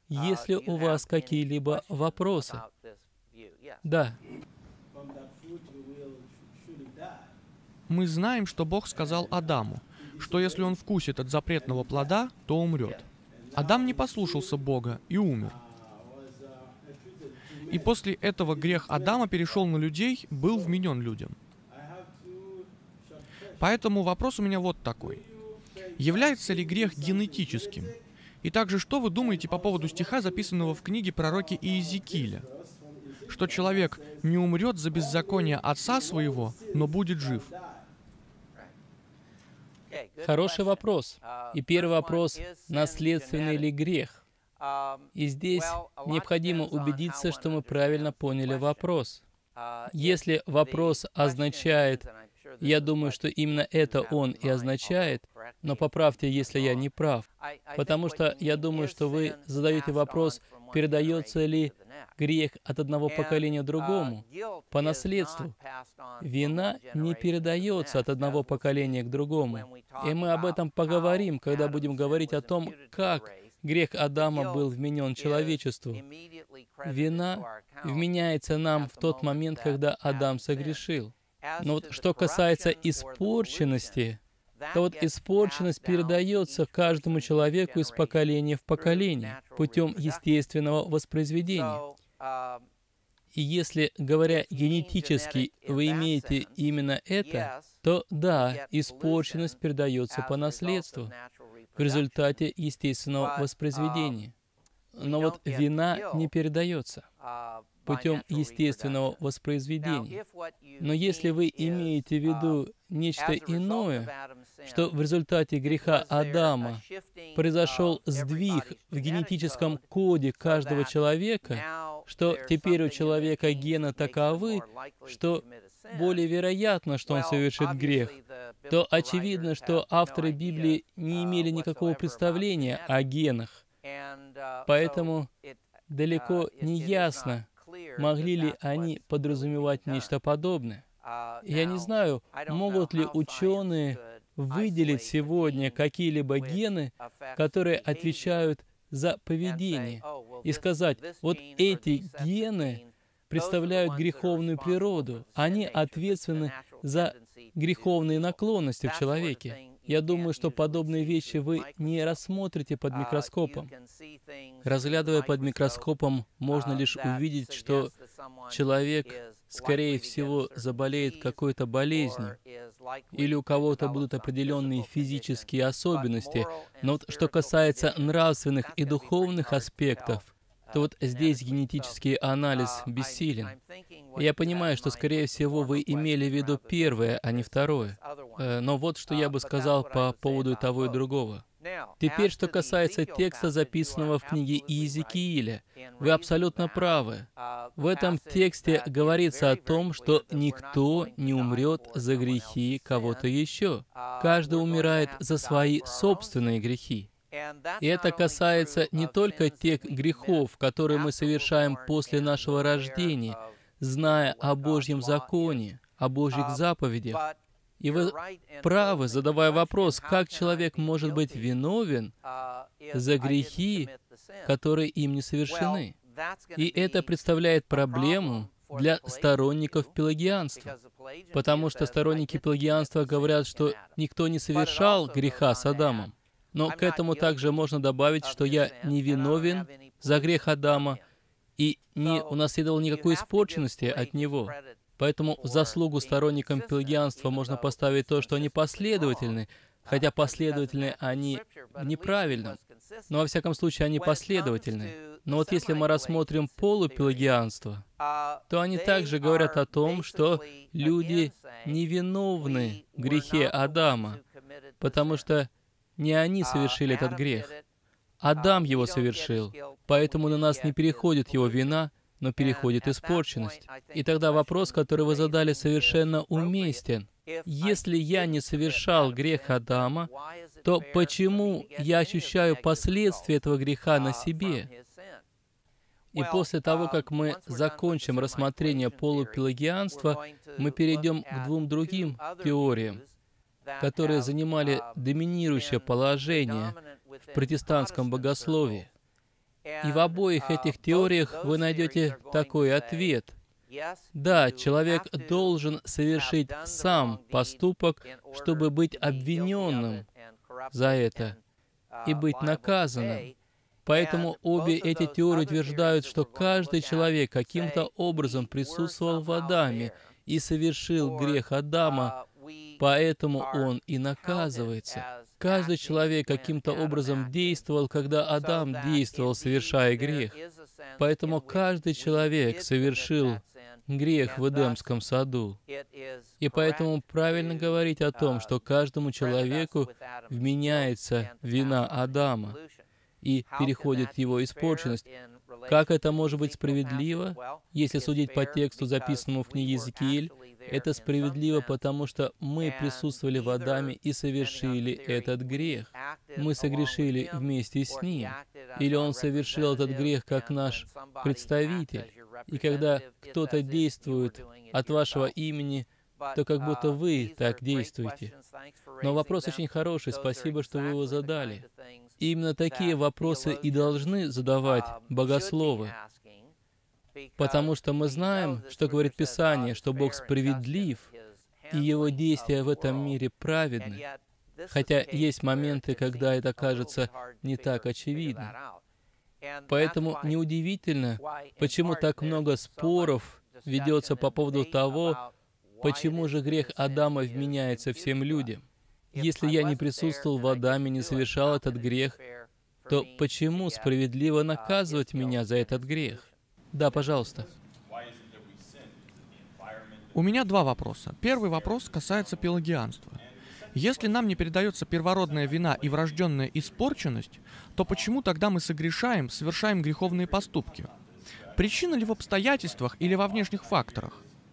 Есть ли у вас какие-либо вопросы? Да. Мы знаем, что Бог сказал Адаму, что если он вкусит от запретного плода, то умрет. Адам не послушался Бога и умер. И после этого грех Адама перешел на людей, был вменен людям. Поэтому вопрос у меня вот такой. Является ли грех генетическим? И также, что вы думаете по поводу стиха, записанного в книге пророка Иезекииля? Что человек не умрет за беззаконие отца своего, но будет жив. Хороший вопрос. И первый вопрос, наследственный ли грех? И здесь необходимо убедиться, что мы правильно поняли вопрос. Если вопрос означает, я думаю, что именно это он и означает, но поправьте, если я не прав, потому что я думаю, что вы задаете вопрос, передается ли грех от одного поколения другому по наследству. Вина не передается от одного поколения к другому. И мы об этом поговорим, когда будем говорить о том, как грех Адама был вменен человечеству. Вина вменяется нам в тот момент, когда Адам согрешил. Но вот что касается испорченности, то вот испорченность передается каждому человеку из поколения в поколение путем естественного воспроизведения. И если, говоря генетически, вы имеете именно это, то да, испорченность передается по наследству в результате естественного воспроизведения. Но вот вина не передается путем естественного воспроизведения. Но если вы имеете в виду нечто иное, что в результате греха Адама произошел сдвиг в генетическом коде каждого человека, что теперь у человека гены таковы, что более вероятно, что он совершит грех, то очевидно, что авторы Библии не имели никакого представления о генах. Поэтому далеко не ясно, могли ли они подразумевать нечто подобное. Я не знаю, могут ли ученые выделить сегодня какие-либо гены, которые отвечают за поведение, и сказать, вот эти гены представляют греховную природу, они ответственны за греховные наклонности в человеке. Я думаю, что подобные вещи вы не рассмотрите под микроскопом. Разглядывая под микроскопом, можно лишь увидеть, что человек, скорее всего, заболеет какой-то болезнью, или у кого-то будут определенные физические особенности. Но вот что касается нравственных и духовных аспектов, то вот здесь генетический анализ бессилен. Я понимаю, что, скорее всего, вы имели в виду первое, а не второе. Но вот что я бы сказал по поводу того и другого. Теперь, что касается текста, записанного в книге Иезекииля, вы абсолютно правы. В этом тексте говорится о том, что никто не умрет за грехи кого-то еще. Каждый умирает за свои собственные грехи. И это касается не только тех грехов, которые мы совершаем после нашего рождения, зная о Божьем законе, о Божьих заповедях. И вы правы, задавая вопрос, как человек может быть виновен за грехи, которые им не совершены. И это представляет проблему для сторонников пелагианства, потому что сторонники пелагианства говорят, что никто не совершал греха с Адамом. Но к этому также можно добавить, что я не виновен за грех Адама и не унаследовал никакой испорченности от него. Поэтому в заслугу сторонникам пелагианства можно поставить то, что они последовательны, хотя последовательны они неправильно. Но во всяком случае они последовательны. Но вот если мы рассмотрим полупелагианство, то они также говорят о том, что люди невиновны в грехе Адама, потому что не они совершили этот грех. Адам его совершил, поэтому на нас не переходит его вина, но переходит испорченность. И тогда вопрос, который вы задали, совершенно уместен. Если я не совершал грех Адама, то почему я ощущаю последствия этого греха на себе? И после того, как мы закончим рассмотрение полупелагианства, мы перейдем к двум другим теориям, которые занимали доминирующее положение в протестантском богословии. И в обоих этих теориях вы найдете такой ответ. Да, человек должен совершить сам поступок, чтобы быть обвиненным за это и быть наказанным. Поэтому обе эти теории утверждают, что каждый человек каким-то образом присутствовал в Адаме и совершил грех Адама, поэтому он и наказывается. Каждый человек каким-то образом действовал, когда Адам действовал, совершая грех. Поэтому каждый человек совершил грех в Эдемском саду. И поэтому правильно говорить о том, что каждому человеку вменяется вина Адама и переходит его испорченность. Как это может быть справедливо? Если судить по тексту, записанному в книге Иезекииль, это справедливо, потому что мы присутствовали в Адаме и совершили этот грех. Мы согрешили вместе с ним. Или он совершил этот грех как наш представитель. И когда кто-то действует от вашего имени, то как будто вы так действуете. Но вопрос очень хороший, спасибо, что вы его задали. И именно такие вопросы и должны задавать богословы. Потому что мы знаем, что говорит Писание, что Бог справедлив, и Его действия в этом мире праведны. Хотя есть моменты, когда это кажется не так очевидно. Поэтому неудивительно, почему так много споров ведется по поводу того, почему же грех Адама вменяется всем людям. Если я не присутствовал в Адаме, не совершал этот грех, то почему справедливо наказывать меня за этот грех? Да, пожалуйста. У меня два вопроса. Первый вопрос касается пелагианства. Если нам не передается первородная вина и врожденная испорченность, то почему тогда мы согрешаем, совершаем греховные поступки? Причина ли в обстоятельствах или во внешних факторах?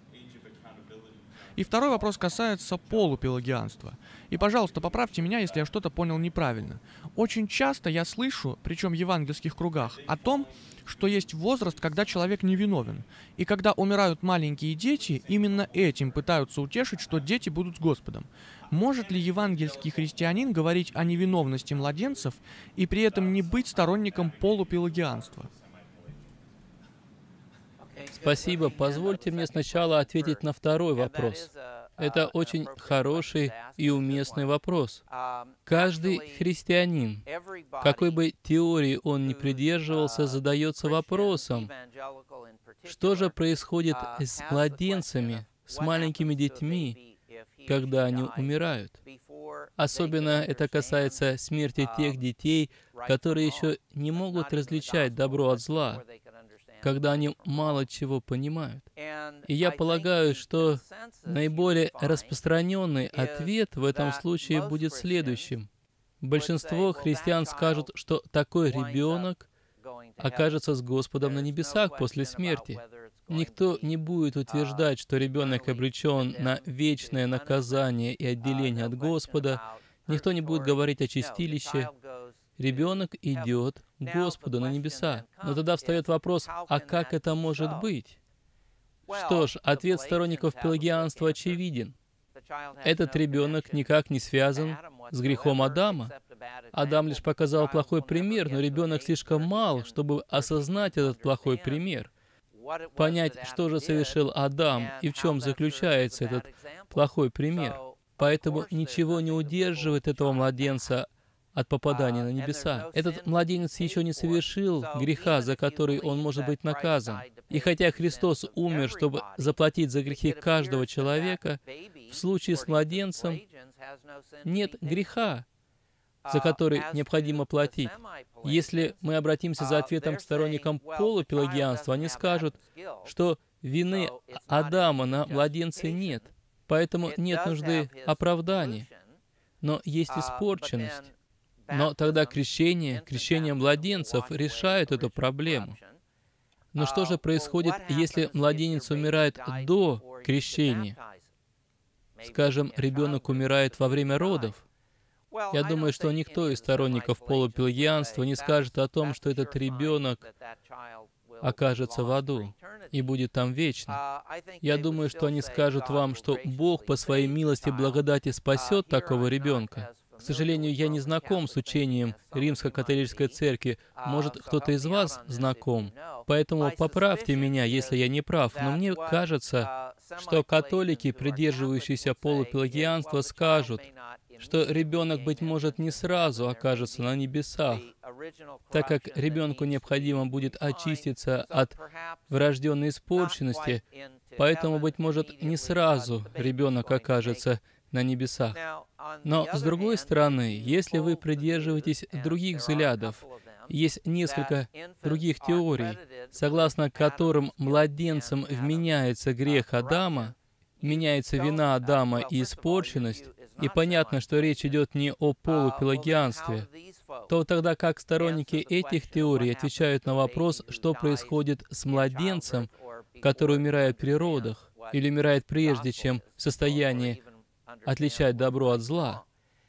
И второй вопрос касается полупелагианства. И, пожалуйста, поправьте меня, если я что-то понял неправильно. Очень часто я слышу, причем в евангельских кругах, о том, что есть возраст, когда человек невиновен. И когда умирают маленькие дети, именно этим пытаются утешить, что дети будут с Господом. Может ли евангельский христианин говорить о невиновности младенцев и при этом не быть сторонником полупелагианства? Спасибо. Позвольте мне сначала ответить на второй вопрос. Это очень хороший и уместный вопрос. Каждый христианин, какой бы теории он ни придерживался, задается вопросом, что же происходит с младенцами, с маленькими детьми, когда они умирают. Особенно это касается смерти тех детей, которые еще не могут различать добро от зла, когда они мало чего понимают. И я полагаю, что наиболее распространенный ответ в этом случае будет следующим. Большинство христиан скажут, что такой ребенок окажется с Господом на небесах после смерти. Никто не будет утверждать, что ребенок обречен на вечное наказание и отделение от Господа. Никто не будет говорить о чистилище. Ребенок идет к Господу на небеса. Но тогда встает вопрос, а как это может быть? Что ж, ответ сторонников пелагианства очевиден. Этот ребенок никак не связан с грехом Адама. Адам лишь показал плохой пример, но ребенок слишком мал, чтобы осознать этот плохой пример. Понять, что же совершил Адам и в чем заключается этот плохой пример. Поэтому ничего не удерживает этого младенца от попадания на небеса. Этот младенец еще не совершил греха, за который он может быть наказан. И хотя Христос умер, чтобы заплатить за грехи каждого человека, в случае с младенцем нет греха, за который необходимо платить. Если мы обратимся за ответом к сторонникам полупелагианства, они скажут, что вины Адама на младенце нет, поэтому нет нужды оправдания, но есть испорченность. Но тогда крещение младенцев решает эту проблему. Но что же происходит, если младенец умирает до крещения? Скажем, ребенок умирает во время родов. Я думаю, что никто из сторонников полупелагианства не скажет о том, что этот ребенок окажется в аду и будет там вечно. Я думаю, что они скажут вам, что Бог по своей милости и благодати спасет такого ребенка. К сожалению, я не знаком с учением Римско-католической церкви. Может, кто-то из вас знаком. Поэтому поправьте меня, если я не прав. Но мне кажется, что католики, придерживающиеся полупелагианства, скажут, что ребенок, быть может, не сразу окажется на небесах, так как ребенку необходимо будет очиститься от врожденной испорченности, поэтому, быть может, не сразу ребенок окажется на небесах. Но, с другой стороны, если вы придерживаетесь других взглядов, есть несколько других теорий, согласно которым младенцам вменяется грех Адама, меняется вина Адама и испорченность, и понятно, что речь идет не о полупелагианстве, то тогда как сторонники этих теорий отвечают на вопрос, что происходит с младенцем, который умирает при родах, или умирает прежде, чем в состоянии отличать добро от зла.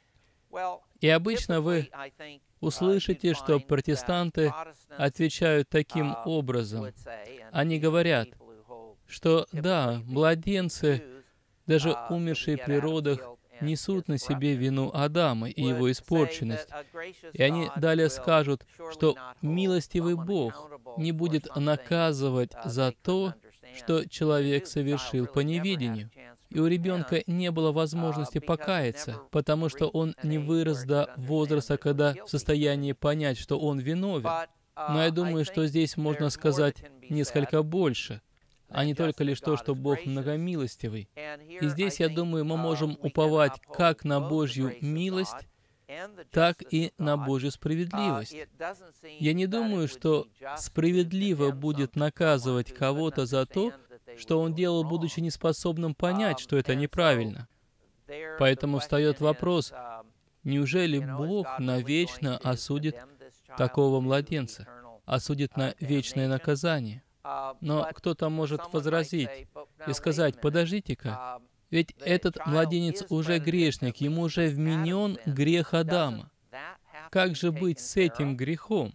И обычно вы услышите, что протестанты отвечают таким образом. Они говорят, что да, младенцы, даже умершие при родах, несут на себе вину Адама и его испорченность. И они далее скажут, что милостивый Бог не будет наказывать за то, что человек совершил по неведению. И у ребенка не было возможности покаяться, потому что он не вырос до возраста, когда в состоянии понять, что он виновен. Но я думаю, что здесь можно сказать несколько больше, а не только лишь то, что Бог многомилостивый. И здесь, я думаю, мы можем уповать как на Божью милость, так и на Божью справедливость. Я не думаю, что справедливо будет наказывать кого-то за то, что он делал, будучи неспособным понять, что это неправильно. Поэтому встает вопрос, неужели Бог навечно осудит такого младенца, осудит на вечное наказание? Но кто-то может возразить и сказать, подождите-ка, ведь этот младенец уже грешник, ему уже вменен грех Адама. Как же быть с этим грехом?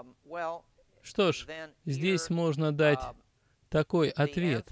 Что ж, здесь можно дать такой ответ.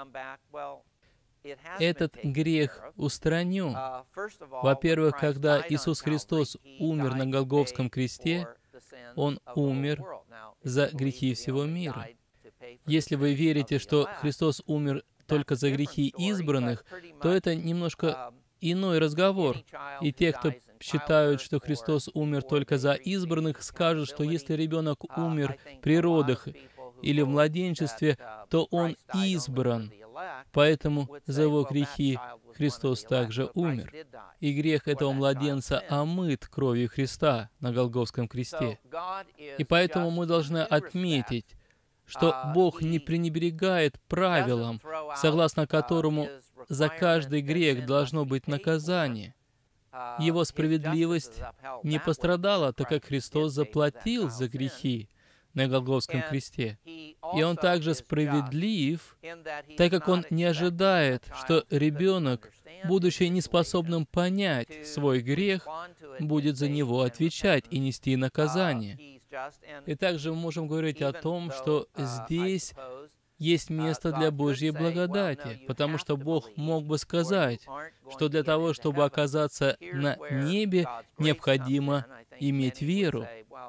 Этот грех устранен. Во-первых, когда Иисус Христос умер на Голгофском кресте, Он умер за грехи всего мира. Если вы верите, что Христос умер только за грехи избранных, то это немножко иной разговор. И те, кто считают, что Христос умер только за избранных, скажут, что если ребенок умер при родах или в младенчестве, то он избран. Поэтому за его грехи Христос также умер. И грех этого младенца омыт кровью Христа на Голгофском кресте. И поэтому мы должны отметить, что Бог не пренебрегает правилам, согласно которому за каждый грех должно быть наказание. Его справедливость не пострадала, так как Христос заплатил за грехи на Голгофском кресте. И Он также справедлив, так как Он не ожидает, что ребенок, будучи неспособным понять свой грех, будет за него отвечать и нести наказание. И также мы можем говорить о том, что здесь есть место для Божьей благодати, потому что Бог мог бы сказать, что для того, чтобы оказаться на небе, необходимо иметь веру.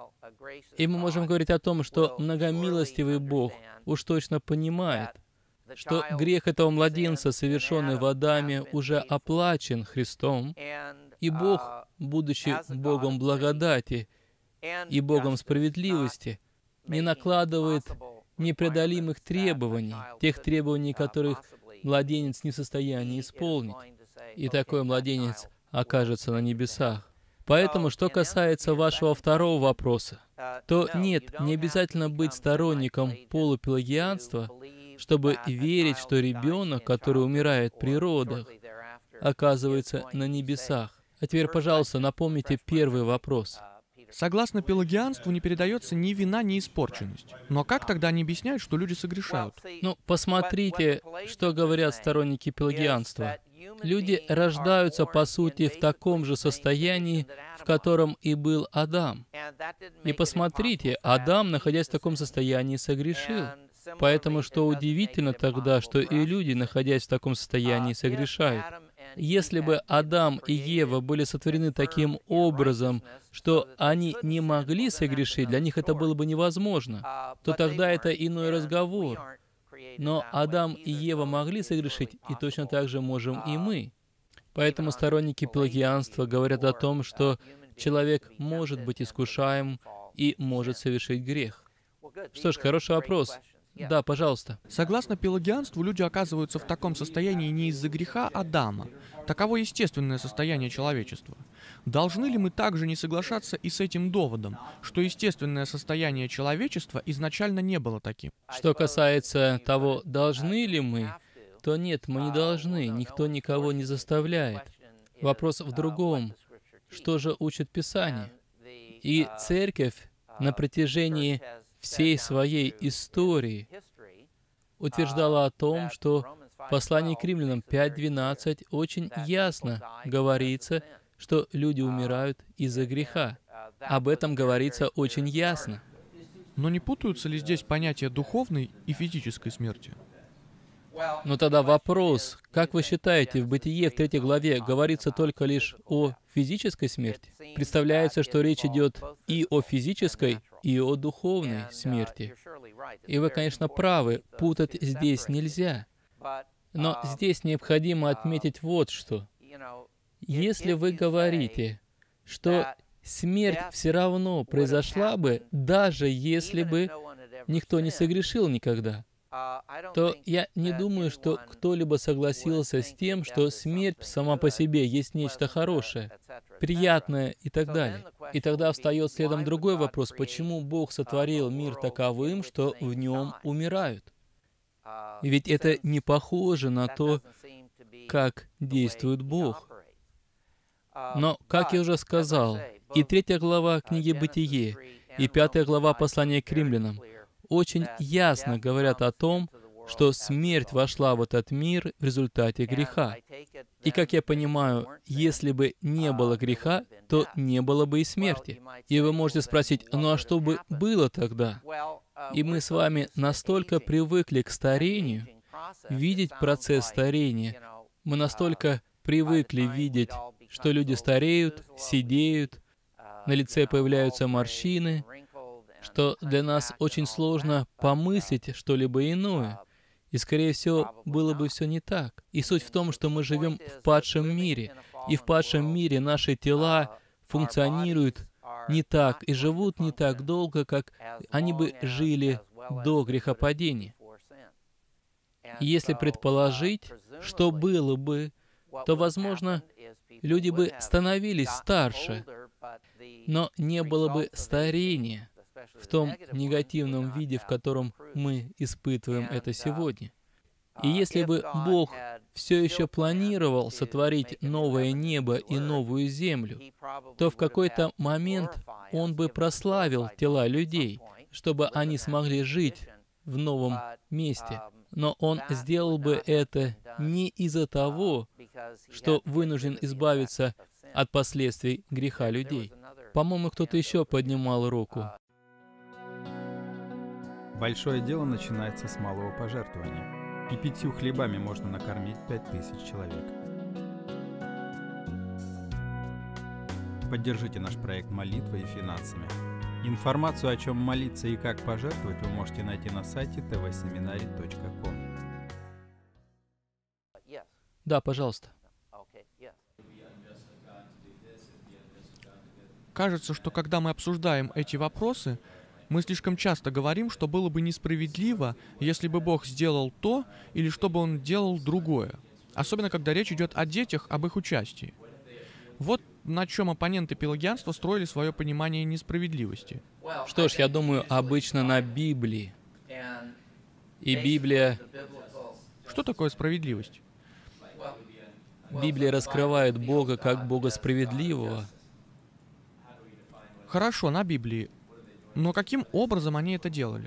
И мы можем говорить о том, что многомилостивый Бог уж точно понимает, что грех этого младенца, совершенный в Адаме, уже оплачен Христом, и Бог, будучи Богом благодати и Богом справедливости, не накладывает непреодолимых требований, тех требований, которых младенец не в состоянии исполнить. И такой младенец окажется на небесах. Поэтому, что касается вашего второго вопроса, то нет, не обязательно быть сторонником полупелагианства, чтобы верить, что ребенок, который умирает при родах, оказывается на небесах. А теперь, пожалуйста, напомните первый вопрос. Согласно пелагианству не передается ни вина, ни испорченность. Но как тогда они объясняют, что люди согрешают? Ну, посмотрите, что говорят сторонники пелагианства. Люди рождаются, по сути, в таком же состоянии, в котором и был Адам. И посмотрите, Адам, находясь в таком состоянии, согрешил. Поэтому что удивительно тогда, что и люди, находясь в таком состоянии, согрешают. Если бы Адам и Ева были сотворены таким образом, что они не могли согрешить, для них это было бы невозможно, то тогда это иной разговор. Но Адам и Ева могли согрешить, и точно так же можем и мы. Поэтому сторонники пелагианства говорят о том, что человек может быть искушаем и может совершить грех. Что ж, хороший вопрос. Да, пожалуйста. Согласно пелагианству, люди оказываются в таком состоянии не из-за греха Адама. Таково естественное состояние человечества. Должны ли мы также не соглашаться и с этим доводом, что естественное состояние человечества изначально не было таким? Что касается того, должны ли мы, то нет, мы не должны, никто никого не заставляет. Вопрос в другом. Что же учит Писание? И Церковь на протяжении всей своей истории утверждала о том, что в послании к Римлянам 5:12 очень ясно говорится, что люди умирают из-за греха. Об этом говорится очень ясно. Но не путаются ли здесь понятия духовной и физической смерти? Но тогда вопрос, как вы считаете, в Бытие в 3 главе говорится только лишь о физической смерти? Представляется, что речь идет и о физической, и о духовной смерти. И вы, конечно, правы, путать здесь нельзя. Но здесь необходимо отметить вот что. Если вы говорите, что смерть все равно произошла бы, даже если бы никто не согрешил никогда, то я не думаю, что кто-либо согласился с тем, что смерть сама по себе есть нечто хорошее, приятное и так далее. И тогда встает следом другой вопрос, почему Бог сотворил мир таковым, что в нем умирают? Ведь это не похоже на то, как действует Бог. Но, как я уже сказал, и 3 глава книги «Бытие», и 5 глава послания к Римлянам очень ясно говорят о том, что смерть вошла в этот мир в результате греха. И, как я понимаю, если бы не было греха, то не было бы и смерти. И вы можете спросить, ну а что бы было тогда? И мы с вами настолько привыкли к старению, видеть процесс старения. Мы настолько привыкли видеть, что люди стареют, седеют, на лице появляются морщины, что для нас очень сложно помыслить что-либо иное. И, скорее всего, было бы все не так. И суть в том, что мы живем в падшем мире. И в падшем мире наши тела функционируют не так и живут не так долго, как они бы жили до грехопадения. И если предположить, что было бы, то, возможно, люди бы становились старше, но не было бы старения в том негативном виде, в котором мы испытываем это сегодня. И если бы Бог все еще планировал сотворить новое небо и новую землю, то в какой-то момент Он бы прославил тела людей, чтобы они смогли жить в новом месте. Но Он сделал бы это не из-за того, что вынужден избавиться от последствий греха людей. По-моему, кто-то еще поднимал руку. Большое дело начинается с малого пожертвования. И 5 хлебами можно накормить 5000 человек. Поддержите наш проект молитвой и финансами. Информацию, о чем молиться и как пожертвовать, вы можете найти на сайте tvseminary.com. Да, пожалуйста. Кажется, что когда мы обсуждаем эти вопросы, мы слишком часто говорим, что было бы несправедливо, если бы Бог сделал то, или чтобы Он делал другое. Особенно, когда речь идет о детях, об их участии. Вот на чем оппоненты пелагианства строили свое понимание несправедливости. Что ж, я думаю, обычно на Библии. И Библия... Что такое справедливость? Библия раскрывает Бога как Бога справедливого. Хорошо, на Библии. Но каким образом они это делали?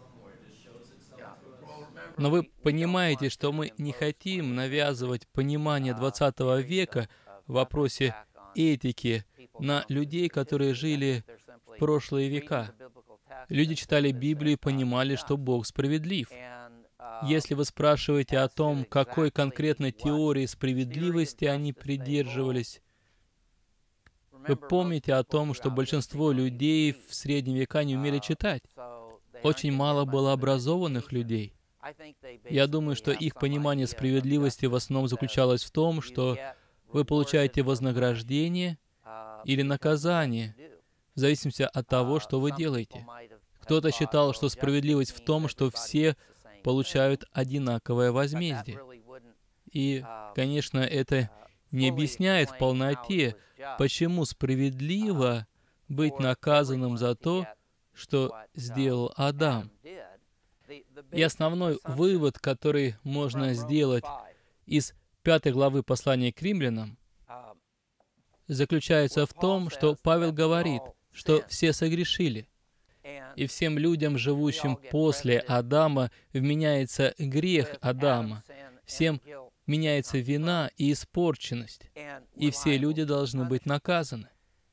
Но вы понимаете, что мы не хотим навязывать понимание 20 века в вопросе этики на людей, которые жили в прошлые века. Люди читали Библию и понимали, что Бог справедлив. Если вы спрашиваете о том, какой конкретной теории справедливости они придерживались, вы помните о том, что большинство людей в средние века не умели читать. Очень мало было образованных людей. Я думаю, что их понимание справедливости в основном заключалось в том, что вы получаете вознаграждение или наказание, в зависимости от того, что вы делаете. Кто-то считал, что справедливость в том, что все получают одинаковое возмездие. И, конечно, это не объясняет в полноте, почему справедливо быть наказанным за то, что сделал Адам. И основной вывод, который можно сделать из 5 главы послания к римлянам, заключается в том, что Павел говорит, что все согрешили, и всем людям, живущим после Адама, вменяется грех Адама, всем меняется вина и испорченность, и все люди должны быть наказаны.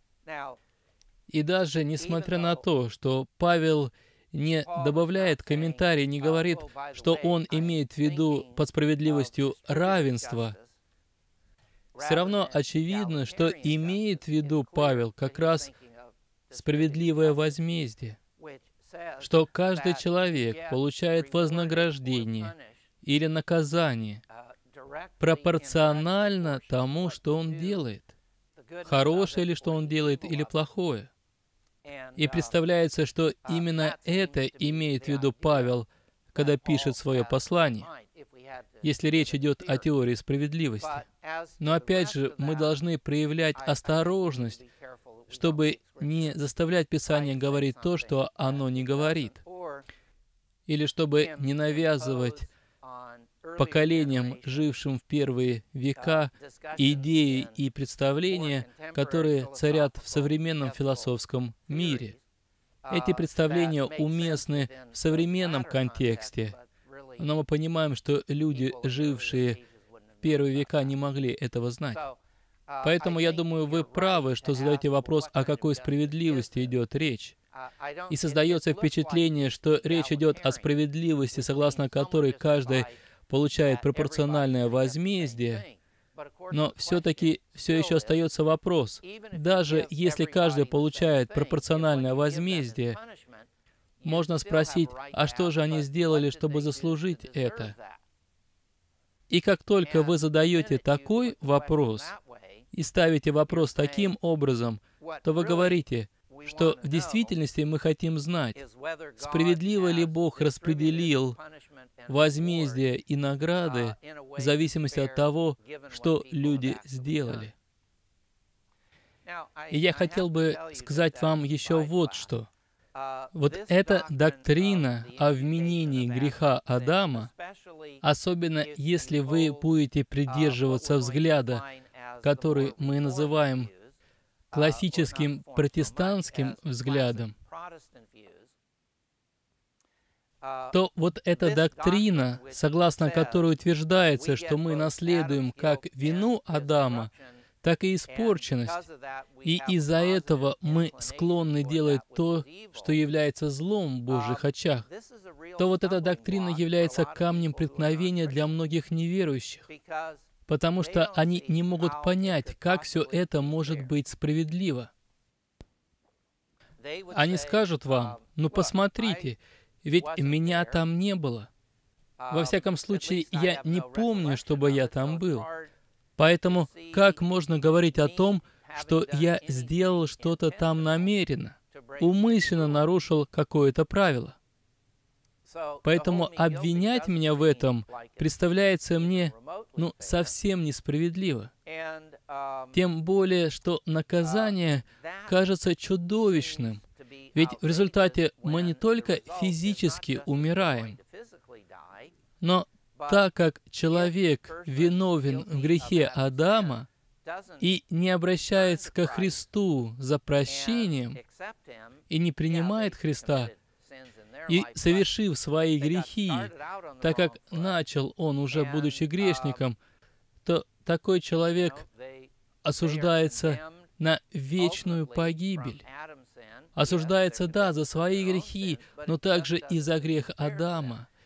И даже несмотря на то, что Павел не добавляет комментарий, не говорит, что он имеет в виду под справедливостью равенство, все равно очевидно, что имеет в виду Павел как раз справедливое возмездие, что каждый человек получает вознаграждение или наказание пропорционально тому, что он делает, хорошее ли, что он делает, или плохое. И представляется, что именно это имеет в виду Павел, когда пишет свое послание, если речь идет о теории справедливости. Но опять же, мы должны проявлять осторожность, чтобы не заставлять Писание говорить то, что оно не говорит, или чтобы не навязывать поколениям, жившим в первые века, идеи и представления, которые царят в современном философском мире. Эти представления уместны в современном контексте, но мы понимаем, что люди, жившие в первые века, не могли этого знать. Поэтому, я думаю, вы правы, что задаете вопрос, о какой справедливости идет речь. И создается впечатление, что речь идет о справедливости, согласно которой каждый получает пропорциональное возмездие, но все-таки все еще остается вопрос. Даже если каждый получает пропорциональное возмездие, можно спросить, а что же они сделали, чтобы заслужить это? И как только вы задаете такой вопрос и ставите вопрос таким образом, то вы говорите, что в действительности мы хотим знать, справедливо ли Бог распределил возмездие и награды в зависимости от того, что люди сделали. И я хотел бы сказать вам еще вот что. Вот эта доктрина о вменении греха Адама, особенно если вы будете придерживаться взгляда, который мы называем классическим протестантским взглядом, то вот эта доктрина, согласно которой утверждается, что мы наследуем как вину Адама, так и испорченность, и из-за этого мы склонны делать то, что является злом в Божьих очах, то вот эта доктрина является камнем преткновения для многих неверующих, потому что они не могут понять, как все это может быть справедливо. Они скажут вам, ну посмотрите, ведь меня там не было. Во всяком случае, я не помню, чтобы я там был. Поэтому как можно говорить о том, что я сделал что-то там намеренно, умышленно нарушил какое-то правило? Поэтому обвинять меня в этом представляется мне, совсем несправедливо. Тем более, что наказание кажется чудовищным. Ведь в результате мы не только физически умираем, но так как человек виновен в грехе Адама и не обращается ко Христу за прощением и не принимает Христа, и, совершив свои грехи, так как начал он уже, будучи грешником, то такой человек осуждается на вечную погибель. Осуждается, да, за свои грехи, но также и за грех Адама.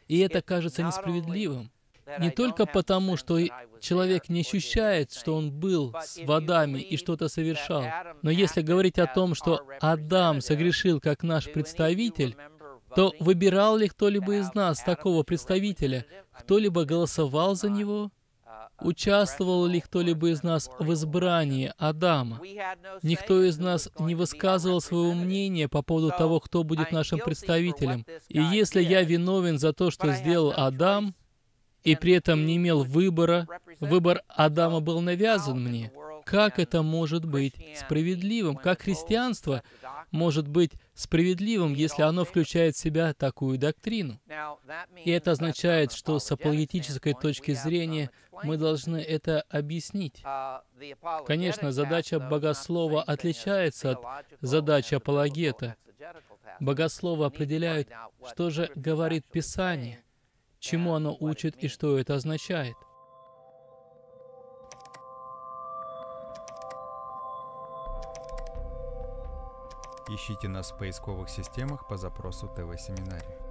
И это кажется несправедливым. Не только потому, что человек не ощущает, что он был с Адаме и что-то совершал, но если говорить о том, что Адам согрешил как наш представитель, то выбирал ли кто-либо из нас такого представителя? Кто-либо голосовал за него? Участвовал ли кто-либо из нас в избрании Адама? Никто из нас не высказывал своего мнения по поводу того, кто будет нашим представителем. И если я виновен за то, что сделал Адам, и при этом не имел выбора, выбор Адама был навязан мне, как это может быть справедливым? Как христианство может быть справедливым, если оно включает в себя такую доктрину? И это означает, что с апологетической точки зрения мы должны это объяснить. Конечно, задача богослова отличается от задачи апологета. Богословы определяют, что же говорит Писание, чему оно учит и что это означает. Ищите нас в поисковых системах по запросу ТВ-семинарий.